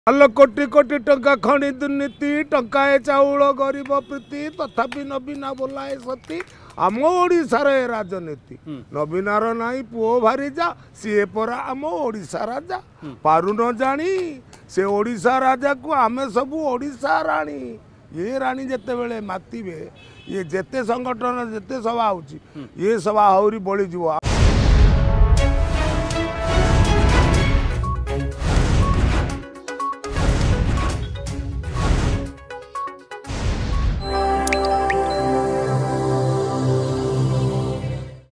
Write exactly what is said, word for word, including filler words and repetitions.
आल कोटी कोटी टंका खणी दुर्नीति टंकाए चाउल गरीब प्रीति तथापि नवीना बोलाए सती आम ओडिशार ए राजनीति नवीनार नाई पुओ भारी जा सीए परा आम ओडिशा राजा पारु न जानी से ओडिशा राजा को आमे सबू ओडिशा राणी ये राणी जेते बेले मातिबे ये जेते संगठन जेते सभा होची ये सभा आहुरी बळी जीव।